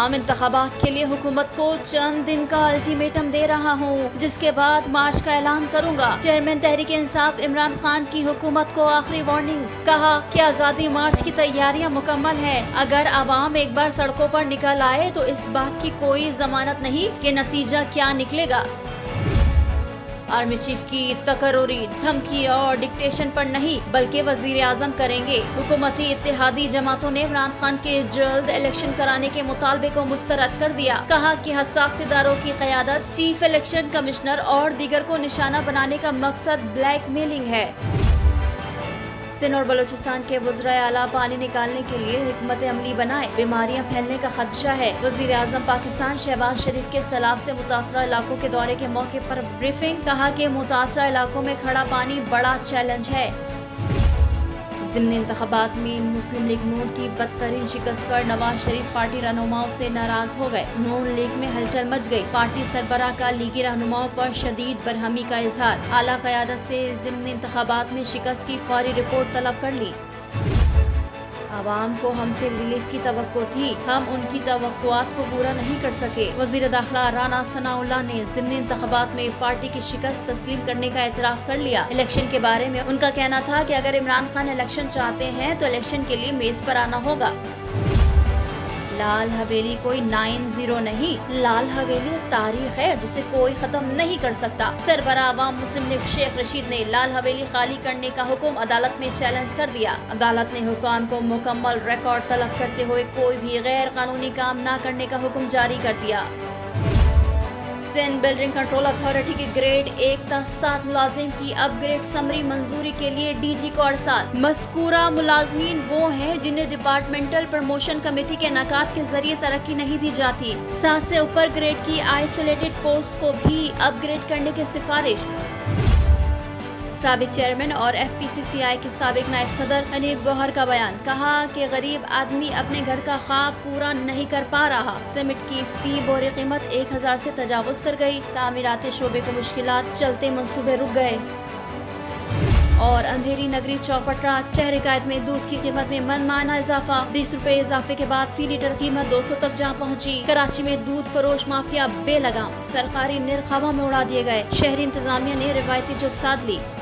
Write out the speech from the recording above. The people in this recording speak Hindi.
आम इंतखाबात के लिए हुकूमत को चंद दिन का अल्टीमेटम दे रहा हूँ, जिसके बाद मार्च का ऐलान करूँगा। चेयरमैन तहरीक इंसाफ इमरान खान की हुकूमत को आखिरी वार्निंग। कहा कि आज़ादी मार्च की तैयारियां मुकम्मल है। अगर आवाम एक बार सड़कों पर निकल आए तो इस बात की कोई जमानत नहीं कि नतीजा क्या निकलेगा। आर्मी चीफ की तकर्रुरी धमकी और डिक्टेशन पर नहीं बल्कि वजीर आजम करेंगे। हुकूमती इत्तेहादी जमातों ने इमरान खान के जल्द इलेक्शन कराने के मुतालबे को मुस्तरद कर दिया। कहा कि हसास इदारों की क़यादत, चीफ इलेक्शन कमिश्नर और दीगर को निशाना बनाने का मकसद ब्लैकमेलिंग है। सिंध और बलूचिस्तान के वज़राए आला पानी निकालने के लिए हिकमत अमली बनाए, बीमारियां फैलने का खदशा है। वज़ीर आज़म पाकिस्तान शहबाज शरीफ के सैलाब से मुतासरा इलाकों के दौरे के मौके पर ब्रीफिंग। कहा कि मुतासरा इलाकों में खड़ा पानी बड़ा चैलेंज है। ज़िमनी इंतखाबात में मुस्लिम लीग नून की बदतरीन शिकस्त पर नवाज शरीफ पार्टी रहनुमाओं से नाराज हो गए। नून लीग में हलचल मच गई। पार्टी सरबराह का लीगी रहनुमाओं पर शदीद बरहमी का इजहार। आला क़यादत से ज़िमनी इंतखाबात में शिकस्त की फौरी रिपोर्ट तलब कर ली। आवाम को हमसे रिलीफ की तवक्को थी, हम उनकी तवक्कुआत को पूरा नहीं कर सके। वज़ीर दाखिला राना सनाउल्लाह ने ज़िमनी इंतखाबात में पार्टी की शिकस्त तस्लीम करने का एतराफ़ कर लिया। इलेक्शन के बारे में उनका कहना था कि अगर इमरान खान इलेक्शन चाहते हैं तो इलेक्शन के लिए मेज़ पर आना होगा। लाल हवेली कोई 9-0 नहीं, लाल हवेली तारीख है जिसे कोई खत्म नहीं कर सकता। सरबराह अवाम मुस्लिम लीग शेख रशीद ने लाल हवेली खाली करने का हुक्म अदालत में चैलेंज कर दिया। अदालत ने हुकाम को मुकम्मल रिकॉर्ड तलब करते हुए कोई भी गैर कानूनी काम न करने का हुक्म जारी कर दिया। सिंध बिल्डिंग कंट्रोल अथॉरिटी के ग्रेड 1 ta 7 मुलाजिम की अपग्रेड समरी मंजूरी के लिए डीजी को अरसाल। मज़कूरा मुलाजमीन वो हैं जिन्हें डिपार्टमेंटल प्रमोशन कमेटी के इनेकाद के जरिए तरक्की नहीं दी जाती। 7 से ऊपर ग्रेड की आइसोलेटेड पोस्ट को भी अपग्रेड करने की सिफारिश। साबिक चेयरमैन और FPCCI के साबिक नायब सदर हनीफ गौहर का बयान। कहा कि गरीब आदमी अपने घर का ख्वाब पूरा नहीं कर पा रहा। सीमेंट की फी बोरी कीमत 1000 से तजावुज कर गई। तामीराती शोबे को मुश्किलात, चलते मंसूबे रुक गए। और अंधेरी नगरी चौपटरा शहर-ए-कायद में दूध की कीमत में मनमाना इजाफा। 20 रुपए इजाफे के बाद फी लीटर कीमत 200 तक जा पहुंची। कराची में दूध फरोश माफिया बेलगाम, सरकारी निर्ख हवा में उड़ा दिए गए। शहरी इंतजामिया ने रिवायती जुग साध ली।